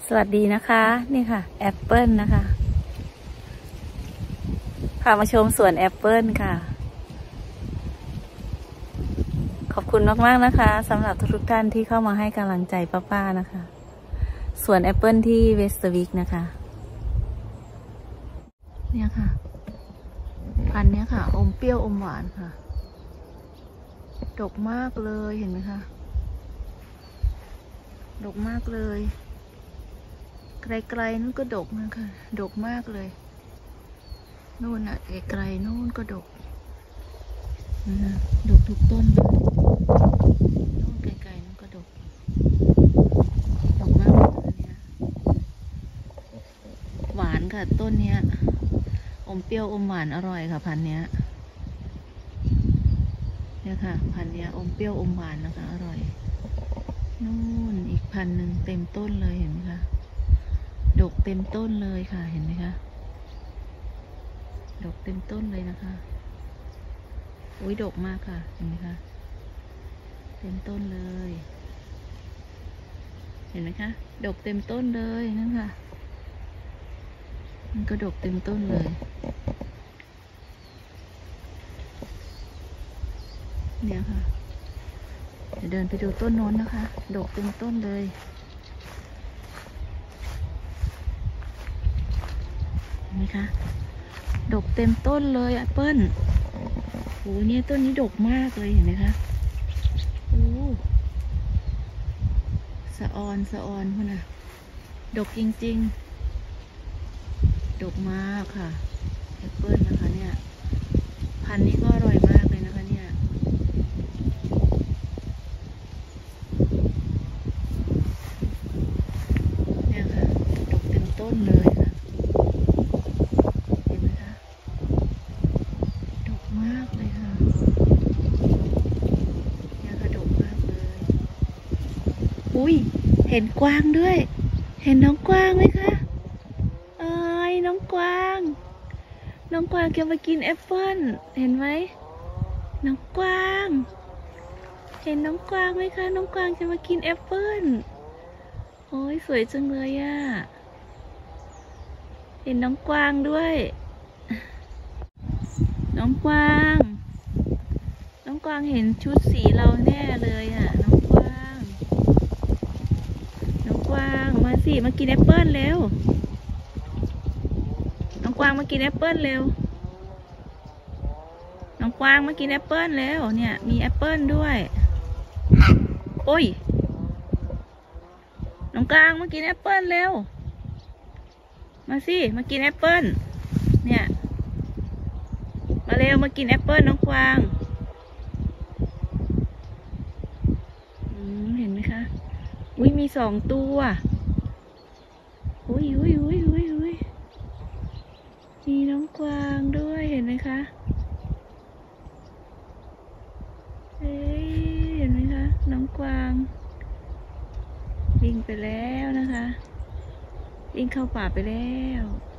สวัสดีนะคะนี่ค่ะแอปเปิลนะคะพามาชมสวนแอปเปิลค่ะขอบคุณมากๆนะคะสำหรับทุกท่านที่เข้ามาให้กำลังใจป้าๆนะคะสวนแอปเปิลที่เวสต์วิกนะคะเนี่ยค่ะพันธุ์นี้ค่ะอมเปรี้ยวอมหวานค่ะดกมากเลยเห็นไหมคะดกมากเลยไกลๆนู่นก็ดกนะคะดกมากเลยนู่นน่ะไกลๆนู่นก็ดกนะคะดกทุกต้นเลยนู่นไกลๆนู่นก็ดกมากเลยเนี่ยหวานค่ะต้นเนี้ยอมเปรี้ยวอมหวานอร่อยค่ะพันธุ์เนี้ยเนี่ยค่ะพันธุ์เนี้ยอมเปรี้ยวอมหวานนะคะอร่อยนู่นอีกพันธุ์หนึ่งเต็มต้นเลยเห็นไหมคะดกเต็มต้นเลยค่ะเห็นไหมคะดกเต็มต้นเลยนะคะอุ้ยดกมากค่ะเห็นไหมคะเต็มต้นเลยเห็นไหมคะดกเต็มต้นเลยนั่นค่ะมันก็ดกเต็มต้นเลยเนี่ยค่ะเดี๋ยวเดินไปดูต้นโน้นนะคะดกเต็มต้นเลยเห็นไหมคะดกเต็มต้นเลยแอปเปิ้ลโอ้เนี่ยต้นนี้ดกมากเลยเห็นไหมคะโอ้สะออนพุ่นน่ะดกจริงๆดกมากค่ะแอปเปิ้ลนะคะเนี่ยพันธุ์นี้ก็อร่อยมากเลยนะคะเนี่ยเนี่ยค่ะดกเต็มต้นเลยค่ะเห็นไหมคะดกมากเลยค่ะเนี่ยค่ะดกมากเลยอุ้ยเห็นกวางด้วยเห็นน้องกวางไหมคะเอ้ยน้องกวางจะมากินแอปเปิ้ลเห็นไหมน้องกวางเห็นน้องกวางไหมคะน้องกวางจะมากินแอปเปิ้ลโอ้ยสวยจังเลยอ่ะเห็นน้องกวางด้วยน้องกวางเห็นชุดสีเราแน่เลยอ่ะน้องกวางมาสิมากินแอปเปิ้ลเร็วน้องกวางมากินแอปเปิ้ลเร็วน้องกวางมากินแอปเปิ้ลเร็วเนี่ยมีแอปเปิ้ลด้วยโอ้ยน้องกวางมากินแอปเปิ้ลเร็วมาสิมากินแอปเปิ้ลเนี่ยมาเร็วมากินแอปเปิ้ลน้องกวางเห็นไหมคะอุ้ยมี2 ตัวอุ้ยมีน้องกวางด้วยเห็นไหมคะเห็นไหมคะน้องกวางวิ่งไปแล้วนะคะวิ่งเข้าป่าไปแล้ว